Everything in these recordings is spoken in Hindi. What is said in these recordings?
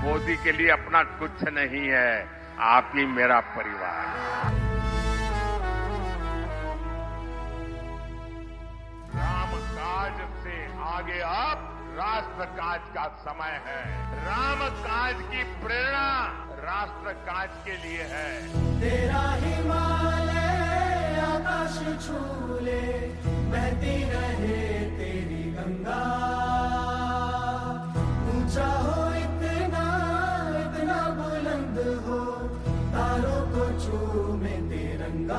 मोदी के लिए अपना कुछ नहीं है, आप ही मेरा परिवार। राम काज से आगे अब राष्ट्र काज का समय है। राम काज की प्रेरणा राष्ट्र काज के लिए है। तेरा हिमालय आकाश छू ले, बहती रहे तेरी गंगा। ऊंचा हो इतना, इतना बुलंद हो, तारों को चूमे तिरंगा।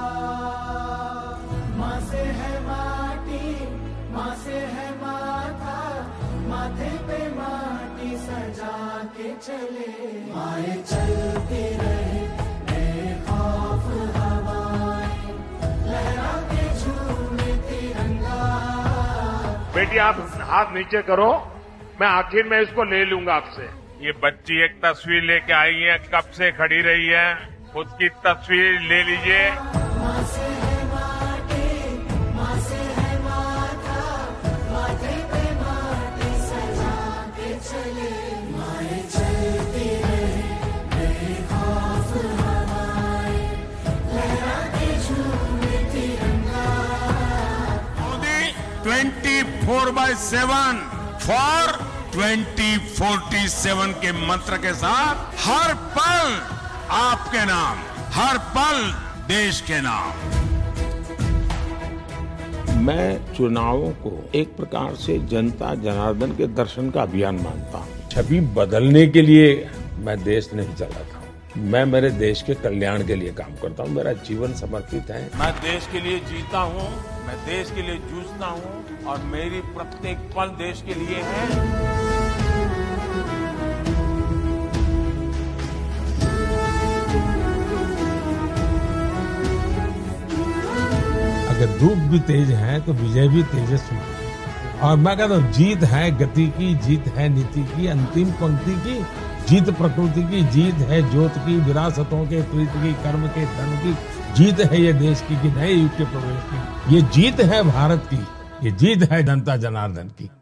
माँ से है माटी, माँ से है माथा, माथे पे माटी सजा के चले। माए चलती रहे बेखौफ हवाएं, लहरा के झूमे तिरंगा। बेटी आप हाथ नीचे करो, मैं आखिर में इसको ले लूंगा आपसे। ये बच्ची एक तस्वीर लेके आई है, कब से खड़ी रही है, खुद की तस्वीर ले लीजिए। माँ से है माटी, माँ से है माथा, माथे पे माटी सजा के चले। माए चलती रहे बेखौफ हवाएं, लहरा के झूमे तिरंगा। मोदी 24/7 फॉर 2047 के मंत्र के साथ हर पल आपके नाम, हर पल देश के नाम। मैं चुनावों को एक प्रकार से जनता जनार्दन के दर्शन का अभियान मानता हूँ। छवि बदलने के लिए मैं देश नहीं चलाता हूँ, मैं मेरे देश के कल्याण के लिए काम करता हूँ। मेरा जीवन समर्पित है। मैं देश के लिए जीता हूँ, मैं देश के लिए जूझता हूँ और मेरी प्रत्येक पल देश के लिए है। अगर धूप भी तेज है तो विजय भी तेजस्वी है। और मैं कहता हूँ जीत है गति की, जीत है नीति की, अंतिम पंक्ति की जीत, प्रकृति की जीत है, ज्योत की, विरासतों के प्रीत की, कर्म के धर्म की जीत है, ये देश की कि नए युग के प्रवेश की। ये जीत है भारत की, ये जीत है जनता जनार्दन की।